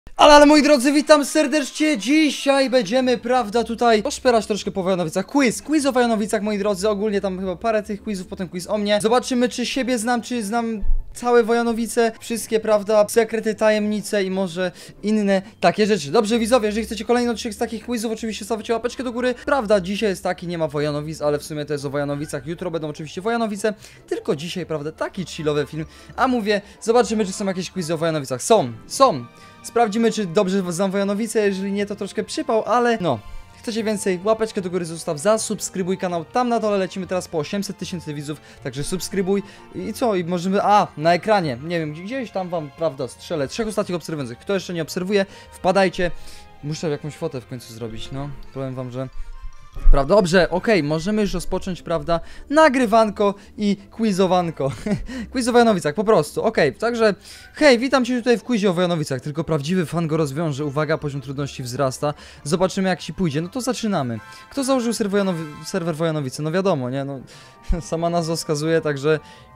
Ale moi drodzy, witam serdecznie. Dzisiaj będziemy, prawda, tutaj poszperać troszkę po Wojanowicach. Quiz o Wojanowicach, moi drodzy. Ogólnie tam chyba parę tych quizów, potem quiz o mnie. Zobaczymy, czy siebie znam, czy znam całe Wojanowice, wszystkie, prawda, sekrety, tajemnice i może inne takie rzeczy. Dobrze, widzowie, jeżeli chcecie kolejny odcinek z takich quizów, oczywiście stawicie łapeczkę do góry. Prawda, dzisiaj jest taki, nie ma Wojanowic, ale w sumie to jest o Wojanowicach. Jutro będą oczywiście Wojanowice, tylko dzisiaj, prawda, taki chillowy film. A mówię, zobaczymy, czy są jakieś quizy o Wojanowicach. Są. Sprawdzimy, czy dobrze znam Wojanowice, jeżeli nie, to troszkę przypał, ale no. Chcecie więcej? Łapeczkę do góry zostaw, zasubskrybuj kanał. Tam na dole lecimy teraz po 800 000 widzów, także subskrybuj. I co? I możemy... na ekranie, nie wiem, gdzieś tam wam, prawda, strzelę 3 ostatnich obserwujących. Kto jeszcze nie obserwuje, wpadajcie. Muszę jakąś fotę w końcu zrobić, no. Powiem wam, że... Prawda, dobrze, okej, możemy już rozpocząć, prawda, nagrywanko i quizowanko. Quiz o Wojanowicach, po prostu, okej, także, hej, witam cię tutaj w quizie o Wojanowicach, tylko prawdziwy fan go rozwiąże, uwaga, poziom trudności wzrasta, zobaczymy jak ci pójdzie, no to zaczynamy. Kto założył serwer Wojanowice? No wiadomo, nie, no, sama nazwa wskazuje, także,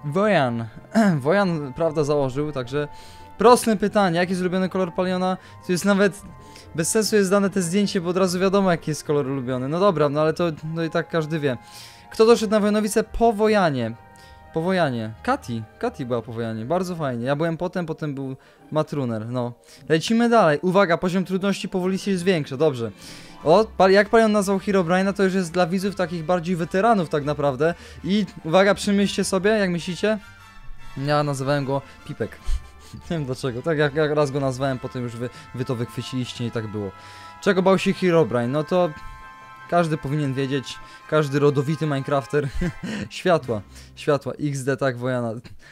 Wojan, prawda, założył, także, proste pytanie, jaki jest ulubiony kolor Paliona? To jest nawet... Bez sensu jest dane te zdjęcie, bo od razu wiadomo jaki jest kolor ulubiony. No dobra, no ale to no i tak każdy wie. Kto doszedł na Wojanowice po Wojanie? Po Wojanie. Kati była po Wojanie. Bardzo fajnie. Ja byłem potem był Matruner. No. Lecimy dalej. Uwaga, poziom trudności powoli się zwiększa. Dobrze. Jak Palion nazwał Herobrine'a, to już jest dla widzów takich bardziej weteranów tak naprawdę. I uwaga, przemyślcie sobie, jak myślicie? Ja nazywałem go Pipek. Nie wiem dlaczego, tak jak raz go nazwałem, potem już wy to wychwyciliście i tak było. Czego bał się Herobrine? No to każdy powinien wiedzieć, każdy rodowity Minecrafter. Światła, XD, tak, Wojana.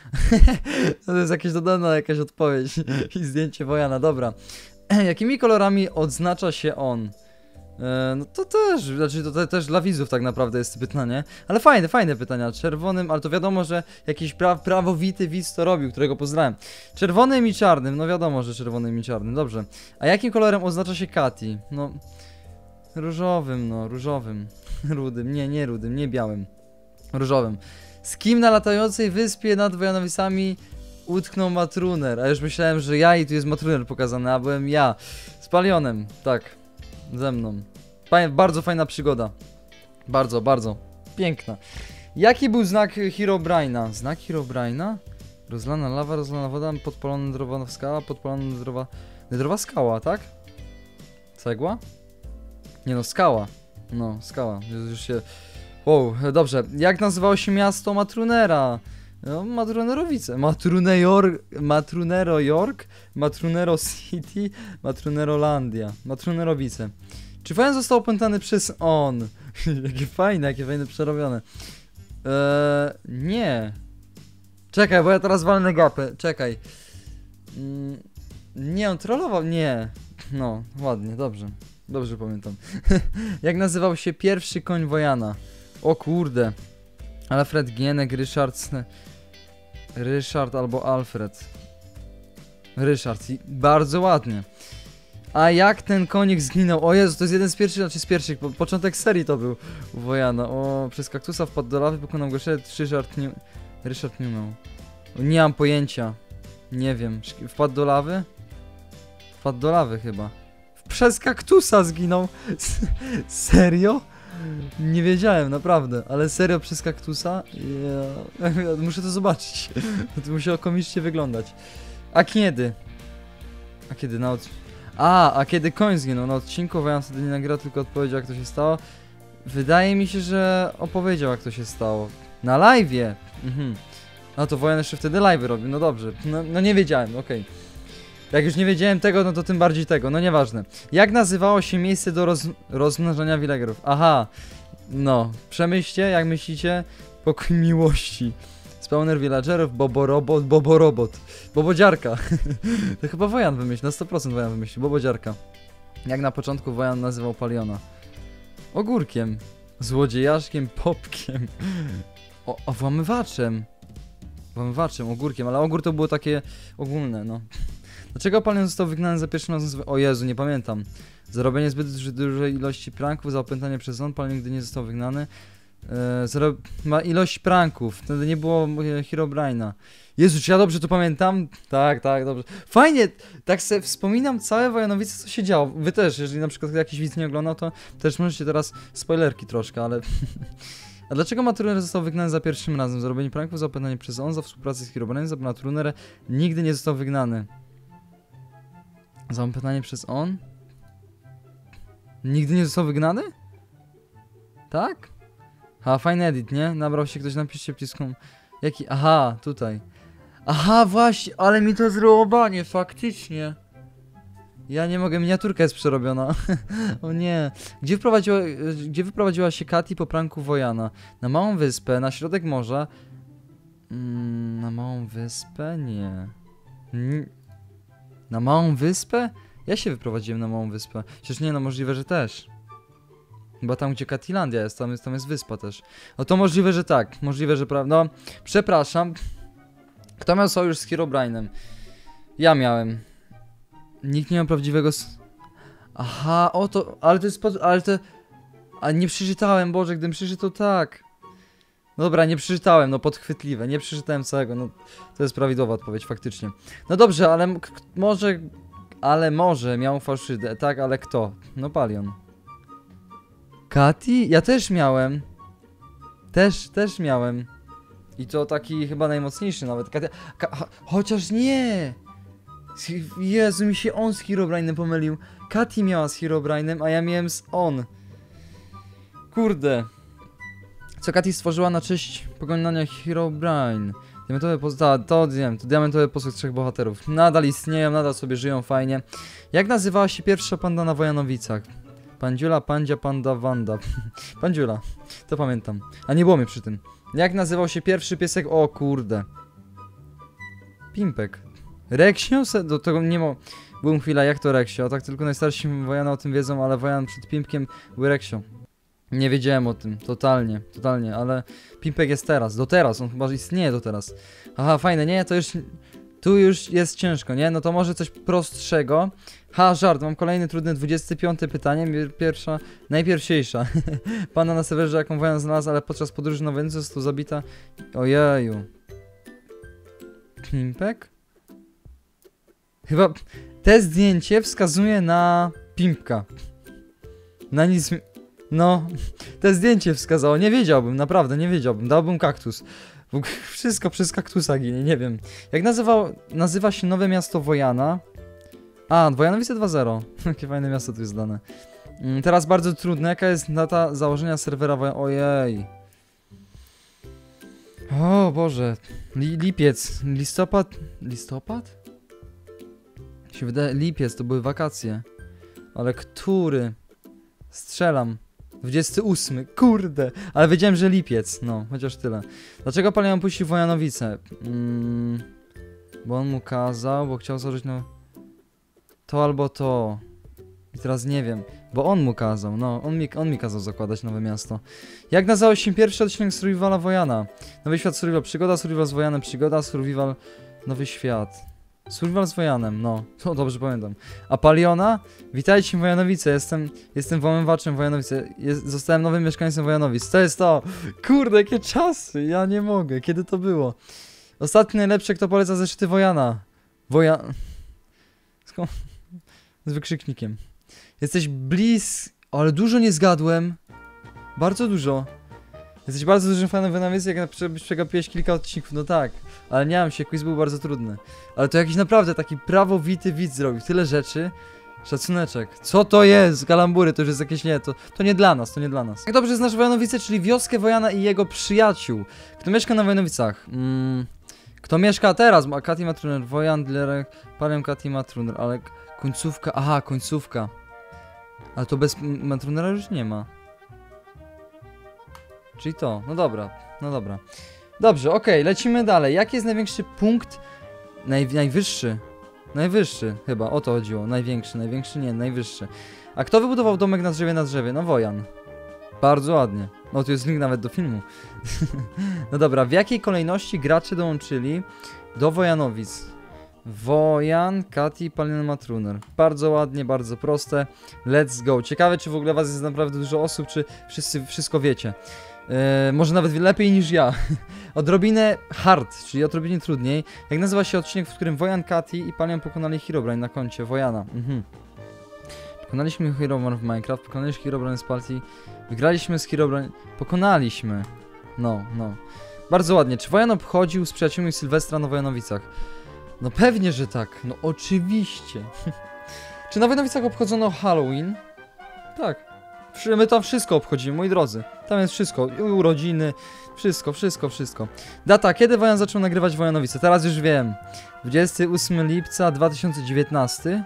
To jest jakaś odpowiedź i zdjęcie Wojana, dobra. Jakimi kolorami odznacza się on? No to też, znaczy to też dla widzów tak naprawdę jest pytanie. Ale fajne pytania. Czerwonym, ale to wiadomo, że jakiś prawowity widz to robił, którego pozdrawiam. Czerwonym i czarnym, no wiadomo, że czerwonym i czarnym, dobrze. A jakim kolorem oznacza się Kati? No, różowym, no, różowym. Rudym, nie rudym, nie białym. Różowym. Z kim na latającej wyspie nad Wojanowicami utknął Matruner? A już myślałem, że ja i tu jest Matruner pokazany, a byłem ja. Z Palionem, tak. Ze mną. Bardzo fajna przygoda. Bardzo piękna. Jaki był znak Herobrine'a? Znak Herobrine'a? Rozlana lawa, rozlana woda, podpalona nedrowa skała, podpalona nedrowa skała, tak? Cegła? Nie no, skała. No, skała. Już się... Wow, dobrze. Jak nazywało się miasto Matrunera? No, Matrunerowice. Matrunero York, Matrunero City, Matrunerolandia, Matrunerowice. Czy Wojan został opętany przez on? Jakie fajne przerobione. Nie. Czekaj, bo ja teraz walnę gapę. Czekaj. Nie, on trollował? Nie. No, ładnie, dobrze. Dobrze pamiętam. Jak nazywał się pierwszy koń Wojana? O kurde. Alfred Gienek, Ryszard albo Alfred. Ryszard, bardzo ładnie. A jak ten konik zginął? O Jezu, to jest jeden z pierwszych, znaczy z pierwszych, początek serii to był u Wojana. O, przez kaktusa wpadł do lawy, pokonał go Ryszard nie miał. Nie mam pojęcia. Nie wiem, wpadł do lawy? Wpadł do lawy chyba. Przez kaktusa zginął. Serio? Nie wiedziałem, naprawdę, ale serio przez kaktusa? Yeah. Muszę to zobaczyć. To musiało komicznie wyglądać. A kiedy? A kiedy koń zginął? Na odcinku Wojan wtedy nie nagrał, tylko odpowiedział jak to się stało. Wydaje mi się, że opowiedział jak to się stało. Na live'ie! No to Wojan jeszcze wtedy live'y robił, no dobrze. No nie wiedziałem, okej. Jak już nie wiedziałem tego, no to tym bardziej tego, no nieważne. Jak nazywało się miejsce do rozmnażania villagerów? Aha, no, przemyślcie, jak myślicie, pokój miłości. Spawner villagerów, Boborobot, Bobodziarka. To chyba Wojan wymyślił, na 100% Wojan wymyślił, Bobodziarka. Jak na początku Wojan nazywał Paliona? Ogórkiem, złodziejaszkiem, popkiem, włamywaczem, ogórkiem, ale ogór to było takie ogólne, no. Dlaczego Palion został wygnany za pierwszym razem? O Jezu, nie pamiętam. Za robienie zbyt dużej ilości pranków, za opętanie przez on, Palion nigdy nie został wygnany. Ma ilość pranków, wtedy nie było Herobrine'a. Jezu, czy ja dobrze to pamiętam? Tak, dobrze. Fajnie, tak sobie wspominam całe Wojanowice, co się działo. Wy też, jeżeli na przykład jakiś widz nie oglądał, to też możecie teraz spoilerki troszkę, ale... A dlaczego Matruner został wygnany za pierwszym razem? Za robienie pranków, za opętanie przez on, za współpracę z Herobrine'em, za Matruner nigdy nie został wygnany. Za opętanie przez on? Nigdy nie został wygnany? Tak? Ha, fajny edit, nie? Nabrał się ktoś, napiszcie piską. Jaki? Aha, tutaj. Aha, właśnie, ale mi to zrobanie, faktycznie. Ja nie mogę, miniaturka jest przerobiona. O nie. Gdzie wyprowadziła się Katy po pranku Wojana? Na małą wyspę, na środek morza. Na małą wyspę? Nie. Na małą wyspę? Ja się wyprowadziłem na małą wyspę. Przecież nie, no możliwe, że też. Chyba tam, gdzie Katylandia jest, tam jest wyspa też. No to możliwe, że tak. Możliwe, że prawda. No, przepraszam. Kto miał sojusz z Herobrine'em? Ja miałem. Nikt nie miał prawdziwego... Aha, oto... Ale to jest... Ale nie przeczytałem, Boże, gdybym przeczytał tak. No dobra, nie przeczytałem, no podchwytliwe. Nie przeczytałem całego, no... To jest prawidłowa odpowiedź, faktycznie. No dobrze, ale może... Ale może miał fałszydę, tak, ale kto? No Palion. Katy? Ja też miałem. Też miałem. I to taki chyba najmocniejszy nawet. Chociaż nie! Jezu, mi się on z Herobrine'em pomylił. Katy miała z Herobrine'em, a ja miałem z on. Kurde. Co Katy stworzyła na cześć pokonania Herobrine? Diamentowe to wiem, to diamentowe posąg trzech bohaterów. Nadal istnieją, nadal sobie żyją fajnie. Jak nazywała się pierwsza panda na Wojanowicach? Pandziula, Pandzia, Panda, Wanda. Pandziula, to pamiętam. A nie było mnie przy tym. Jak nazywał się pierwszy piesek? O kurde. Pimpek. Reksio? Do tego nie ma... Byłem chwila, jak to Reksio? Tak tylko najstarsi Wojana o tym wiedzą, ale Wojan przed Pimpkiem był Reksio. Nie wiedziałem o tym, totalnie, ale Pimpek jest teraz, do teraz, on chyba istnieje do teraz. Aha, fajne, nie, to już... Tu już jest ciężko, nie? No to może coś prostszego. Ha, żart, mam kolejny trudny 25 pytanie, najpierwsiejsza. Pana na sewerze, jaką Wojan znalazł, ale podczas podróży na Wenecję został zabita... Ojeju. Pimpek? Chyba... Te zdjęcie wskazuje na... Pimpka. Na nic... No... Te zdjęcie wskazało, nie wiedziałbym, naprawdę, nie wiedziałbym. Dałbym kaktus. Wszystko przez kaktusa ginie, nie wiem. Jak nazywa się nowe miasto Wojana? A, Wojanowice 2.0. Jakie fajne miasto tu jest dane. Teraz bardzo trudne. Jaka jest data założenia serwera Wojana? Ojej. O Boże. Lipiec. Listopad? Listopad? Się wydaje, lipiec, to były wakacje. Ale który? Strzelam. 28, kurde, ale wiedziałem, że lipiec, no, chociaż tyle. Dlaczego Palion puścił Wojanowice? Bo on mu kazał, bo chciał założyć no... To albo to. I teraz nie wiem, bo on mu kazał, no, on mi kazał zakładać nowe miasto. Jak nazywał się pierwszy odcinek Survivala Wojana? Nowy świat Survival Przygoda, Survival z Wojanem Przygoda, Survival Nowy Świat. Survival z Wojanem, no, to dobrze pamiętam. A Paliona? Witajcie Wojanowice, jestem włamywaczem Wojanowice, zostałem nowym mieszkańcem Wojanowic. To jest to! Kurde, jakie czasy, ja nie mogę, kiedy to było? Ostatnie najlepsze, kto poleca zeszyty Wojana? Z wykrzyknikiem. Jesteś ale dużo nie zgadłem. Bardzo dużo. Jesteś bardzo dużym fanem Wojanowic, jak przegapiłeś kilka odcinków, no tak. Ale nie mam się, quiz był bardzo trudny. Ale to jakiś naprawdę taki prawowity widz zrobił. Tyle rzeczy. Szacuneczek. Co to jest? Kalambury, to już jest jakieś nie, to nie dla nas, to nie dla nas. Jak dobrze znasz Wojanowice, czyli wioskę Wojana i jego przyjaciół. Kto mieszka na Wojanowicach? Kto mieszka teraz? Katy Matruner, Wojan, Dlerek, Palion, Katy Matruner, ale końcówka, aha, końcówka. Ale to bez Matrunera już nie ma. Czyli to, no dobra, no dobra. Dobrze, okej, lecimy dalej. Jaki jest największy punkt? Najwyższy chyba, o to chodziło. Największy nie, najwyższy. A kto wybudował domek na drzewie? No Wojan. Bardzo ładnie. No tu jest link nawet do filmu. No dobra, w jakiej kolejności gracze dołączyli do Wojanowic? Wojan, Katy, Palion, Matruner. Bardzo ładnie, bardzo proste. Let's go. Ciekawe, czy w ogóle was jest naprawdę dużo osób, czy wszyscy wszystko wiecie. Może nawet lepiej niż ja. Odrobinę hard, czyli odrobinę trudniej. Jak nazywa się odcinek, w którym Wojan, Kati i Palion pokonali Herobrine na koncie Wojana? Pokonaliśmy Herobrine w Minecraft, pokonaliśmy Herobrine z partii, wygraliśmy z Herobrine, pokonaliśmy. No. Bardzo ładnie. Czy Wojan obchodził z przyjaciółmi Sylwestra na Wojanowicach? No pewnie, że tak. No oczywiście. Czy na Wojanowicach obchodzono Halloween? Tak. My tam wszystko obchodzimy, moi drodzy. Tam jest wszystko. I urodziny. Wszystko. Data. Kiedy Wojan zaczął nagrywać Wojanowice? Teraz już wiem. 28 lipca 2019.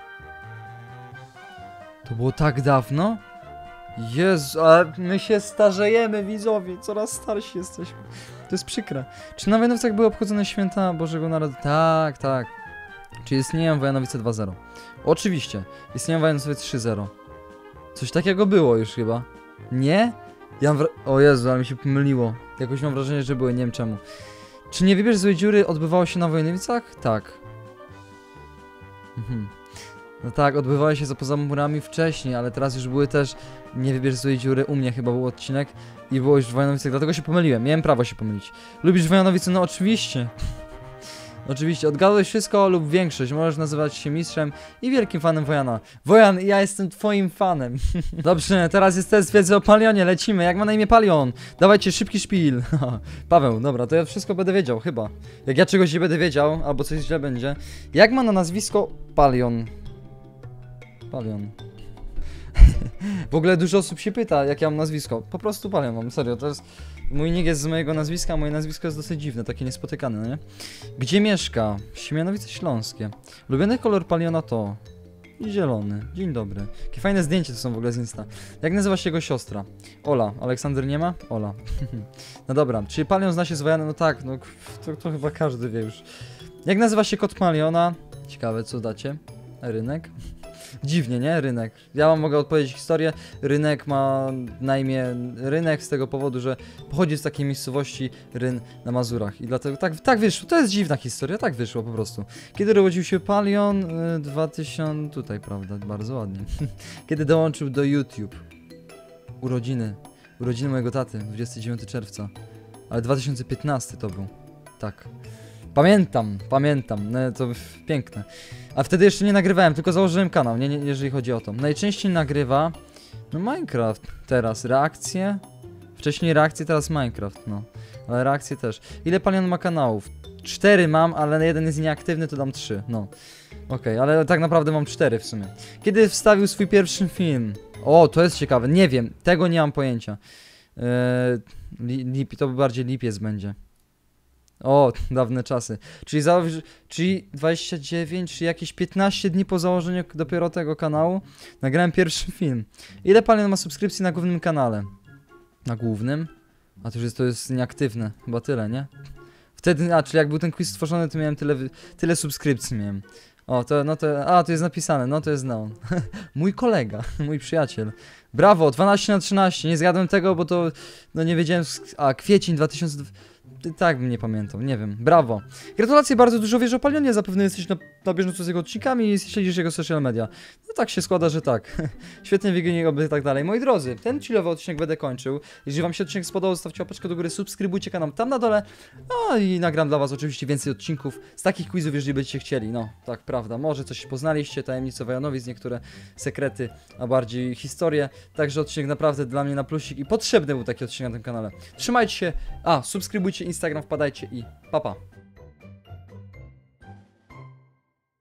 To było tak dawno? Jezu, ale my się starzejemy, widzowie. Coraz starsi jesteśmy. To jest przykre. Czy na Wojanowicach były obchodzone święta Bożego Narodzenia? Tak. Czy istnieją Wojanowice 2.0? Oczywiście. Istnieją Wojanowice 3.0. Coś takiego było już chyba. Nie? O Jezu, ale mi się pomyliło. Jakoś mam wrażenie, że były, nie wiem czemu. Czy Nie wybierz złej dziury odbywało się na Wojanowicach? Tak. No tak, odbywały się poza murami wcześniej, ale teraz już były też Nie wybierz złej dziury. U mnie chyba był odcinek i było już w Wojanowicach, dlatego się pomyliłem. Miałem prawo się pomylić. Lubisz Wojanowice? No oczywiście. Oczywiście, odgadłeś wszystko lub większość. Możesz nazywać się mistrzem i wielkim fanem Wojana. Wojan, ja jestem twoim fanem. Dobrze, teraz jest test wiedzy o Palionie. Lecimy. Jak ma na imię Palion? Dawajcie, szybki szpil. Paweł, dobra, to ja wszystko będę wiedział, chyba. Jak ja czegoś nie będę wiedział, albo coś źle będzie. Jak ma na nazwisko Palion? Palion. W ogóle dużo osób się pyta, jak ja mam nazwisko. Po prostu Palion mam, serio, to jest... Mój nick jest z mojego nazwiska, a moje nazwisko jest dosyć dziwne, takie niespotykane, no nie? Gdzie mieszka? Siemianowice Śląskie. Ulubiony kolor Paliona to... zielony. Dzień dobry. Jakie fajne zdjęcie to są w ogóle z Insta. Jak nazywa się jego siostra? Ola. Aleksander nie ma? Ola. No dobra, czyli Palion zna się z Wojanem? No tak, no to chyba każdy wie już. Jak nazywa się kot Paliona? Ciekawe, co dacie? Rynek? Dziwnie, nie? Rynek. Ja wam mogę odpowiedzieć historię. Rynek ma na imię Rynek z tego powodu, że pochodzi z takiej miejscowości Ryn na Mazurach. I dlatego tak wyszło. To jest dziwna historia, tak wyszło po prostu. Kiedy urodził się Palion? 2000... Tutaj, prawda? Bardzo ładnie. Kiedy dołączył do YouTube? Urodziny. Urodziny mojego taty. 29 czerwca. Ale 2015 to był. Tak. Pamiętam, no, to piękne. A wtedy jeszcze nie nagrywałem, tylko założyłem kanał, nie, jeżeli chodzi o to. Najczęściej nagrywa, no Minecraft, teraz reakcje, wcześniej reakcje, teraz Minecraft, no. Ale reakcje też. Ile Palion ma kanałów? 4 mam, ale jeden jest nieaktywny, to dam 3, no. Okej, ale tak naprawdę mam 4 w sumie. Kiedy wstawił swój pierwszy film? O, to jest ciekawe, nie wiem, tego nie mam pojęcia. To bardziej lipiec będzie. O, dawne czasy. Czyli 29, czy jakieś 15 dni po założeniu dopiero tego kanału nagrałem pierwszy film. Ile Palion ma subskrypcji na głównym kanale? Na głównym? A to jest nieaktywne. Chyba tyle, nie? Wtedy, czyli jak był ten quiz stworzony, to miałem tyle subskrypcji miałem. O, to jest napisane, no to jest Neon. Mój kolega, mój przyjaciel. Brawo, 12/13, nie zgadłem tego, bo to, no nie wiedziałem, kwiecień 2000... Tak bym nie pamiętał, nie wiem. Brawo. Gratulacje, bardzo dużo wiesz o Palionie, zapewne jesteś na bieżąco z jego odcinkami i śledzisz jego social media. No tak się składa, że tak. Świetnie wygląda oby tak dalej. Moi drodzy, ten chillowy odcinek będę kończył. Jeżeli wam się odcinek spodobał, zostawcie łapeczkę do góry, subskrybujcie kanał tam na dole. No i nagram dla was oczywiście więcej odcinków z takich quizów, jeżeli będziecie chcieli. No, tak, prawda. Może coś poznaliście, tajemnice Wojanowic, niektóre sekrety, a bardziej historie. Także odcinek naprawdę dla mnie na plusik i potrzebny był taki odcinek na tym kanale. Trzymajcie się, subskrybujcie Instagram, wpadajcie i pa pa.